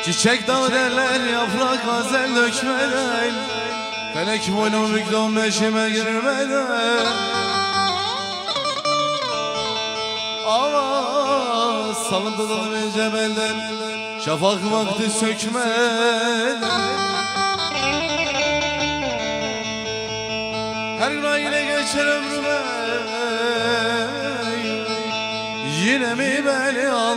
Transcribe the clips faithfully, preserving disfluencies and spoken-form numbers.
Çiçek dağ derler, yaprak gazel dökmeden, felek boynum bükdüm neşime girmeden. Ama salındı dalım cebelden, şafak vakti sökmeden. Her gün yine geçer ömrüme, yine mi beni al?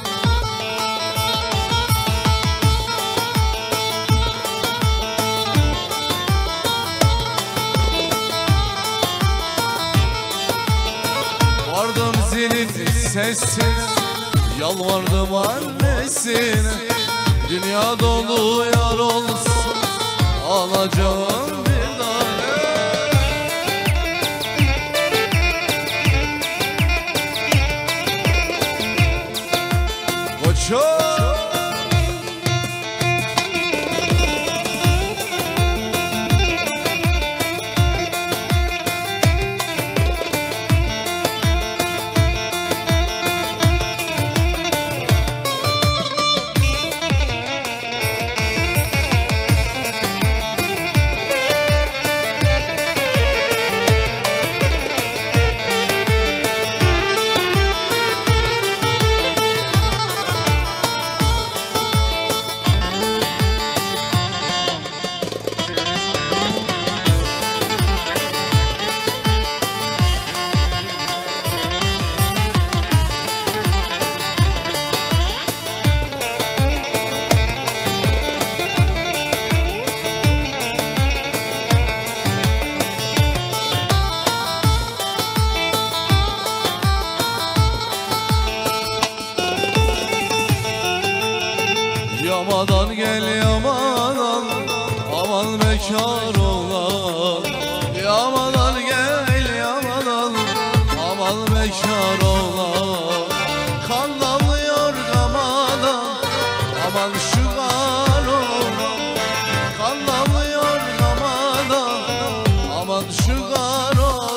Vardım zilin sesine, yalvardım annesine. Dünya dolu yar olsun, alacağım bir tane. Koçum yamadan gel yamadan, aman bekar oğlan. Yamadan gel yamadan, aman bekar oğlan. Kan damlıyor gamadan, aman şu kan oğlan. Kan damlıyor gamadan, aman şu kan oğlan.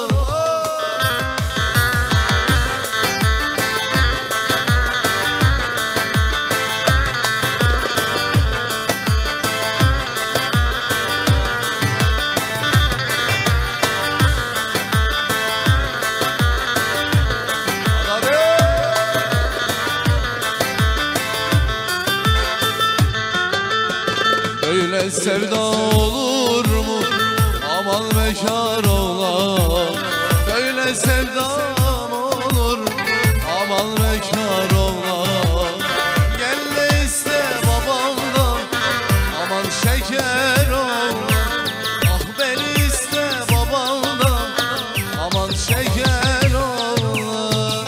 Böyle sevda olur mu? Aman bekar oğlan. Böyle sevda olur mu? Aman bekar oğlan. Gel de iste babamdan, aman şeker oğlan. Ah beni iste babamdan, aman şeker oğlan.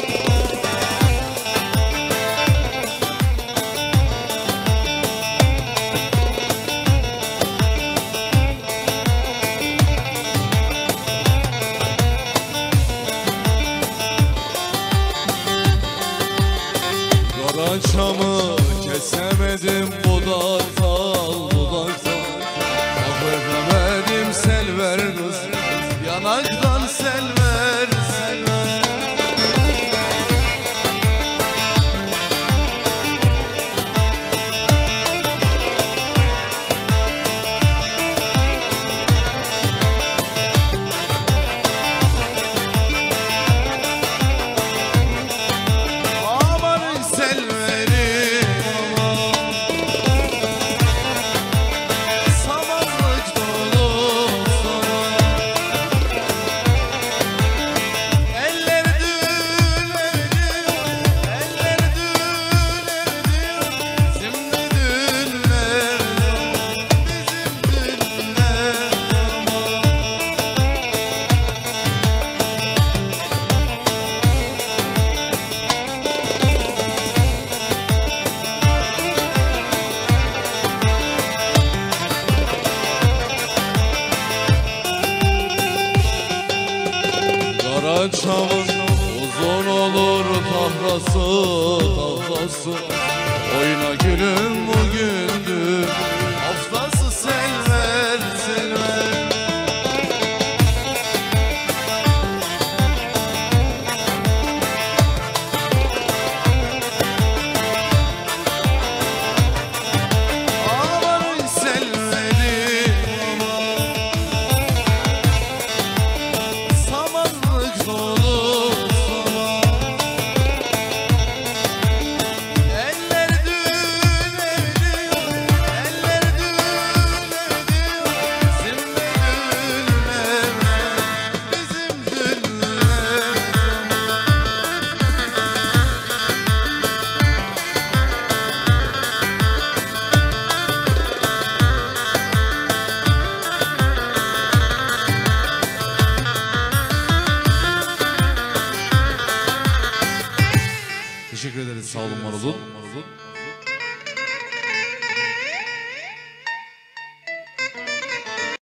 Çamı kesemedim budaktan, budaktan. Ah öpemedim selver kız, yanaktan selver, selver. Aman selver, Karaçam'ın uzun olur tahtası, tahtası. Oyna gülüm bugündür, haftası selver, selver. Teşekkür ederiz. Sağ olun, var olun.